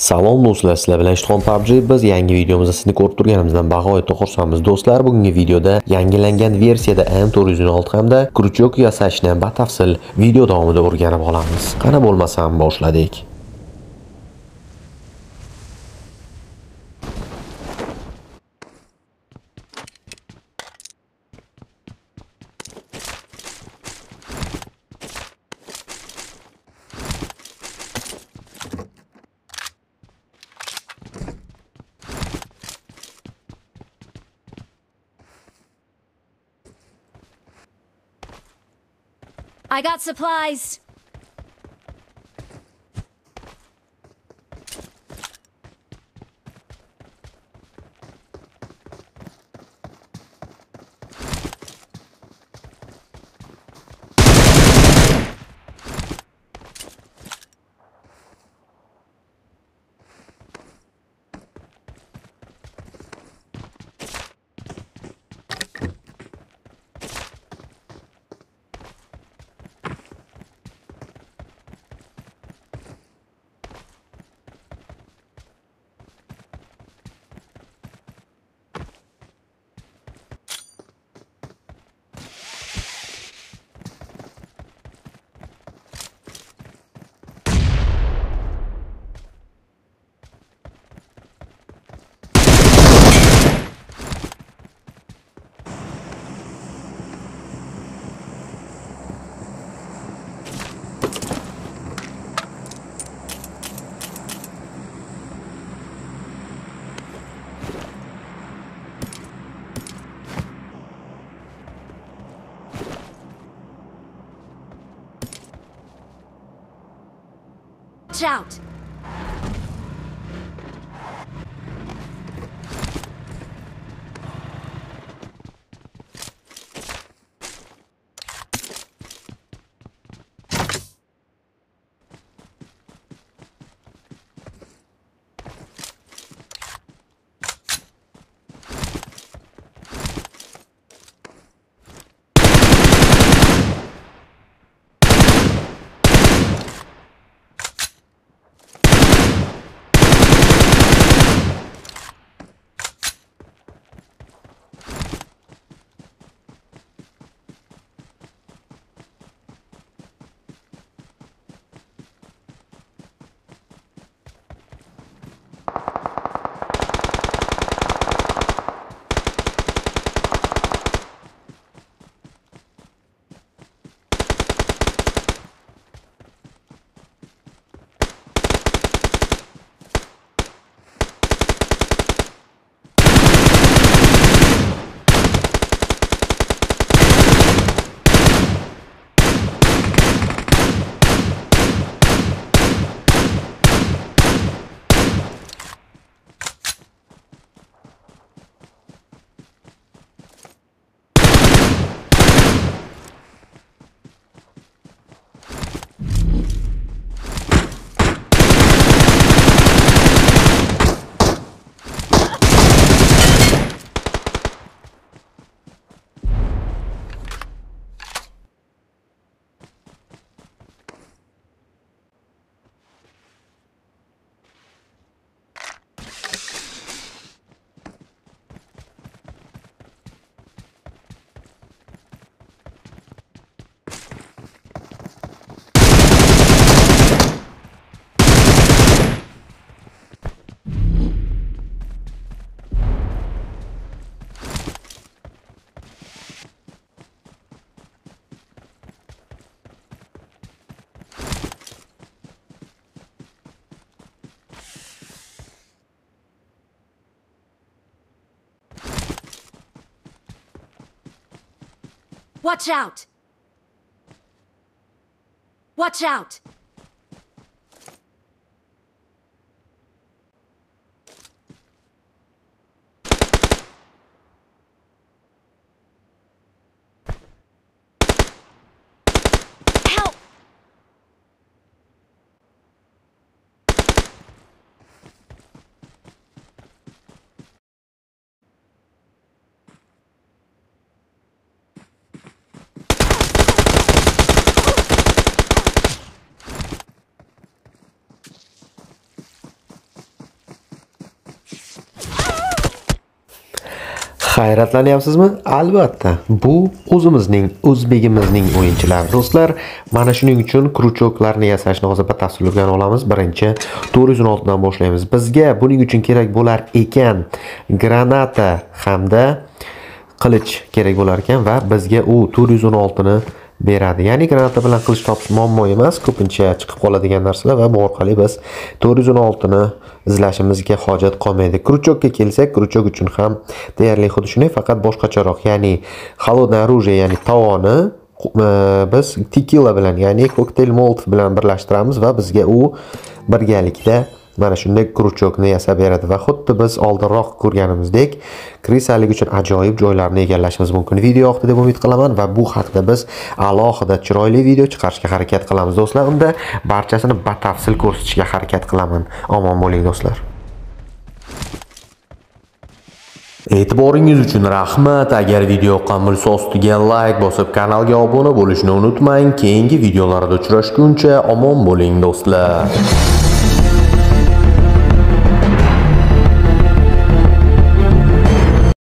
Salom do'stlar, sizlar bilan ISHTIXON PUBG. Biz yangi videomizda sizni ko'rib turganimizdan bag'oyatda xursandmiz do'stlar. Bugungi videoda yangilangan versiyada M416 hamda Kruchok yasashni batafsil video davomida o'rganib olamiz. Qani bo'lmasam boshladik. I got supplies. Watch out! Watch out! Watch out! Help! Hayratlanyapsizmi? Albatta. Bu o'zbegimizning o'yinchilari. Do'stlar, mana shuning uchun kruchoklarni yasashni hozir batafsil o'rganib olamiz. Birinchi 416 dan boshlaymiz. Bizga buning uchun kerak bo'lar ekan granata hamda qilich kerak bo'lar ekan va bizga u 416 ni beradi. Ya'ni granata bilan qilich topish muammo emas, ko'pincha chiqib qoladigan narsalar va bu orqali biz 416 ni izlashimizga hojat qolmaydi. Kruchokka kelsak, kruchok uchun ham deyarli xuddi shunday, faqat boshqacharoq. Ya'ni холодное оружие, ya'ni tovoni biz tekila bilan, ya'ni kokteyl molotov bilan birlashtiramiz va bizga u birgalikda mana shunday kruchokni yasab beradi va xuddi biz oldinroq ko'rganimizdek krisalik uchun ajoyib joylarni egallashimiz mumkin. Video yoqdi deb umid qilaman va bu haqida biz alohida chiroyli video chiqarishga harakat qilamiz do'stlar. Unda barchasini batafsil ko'rsatishga harakat qilaman. Omon bo'ling do'stlar. E'tiboringiz uchun rahmat. Agar video yoqqan bo'lsa, ostiga like bosib, kanalga obuna bo'lishni unutmang. Keyingi videolarda uchrashguncha omon bo'ling do'stlar.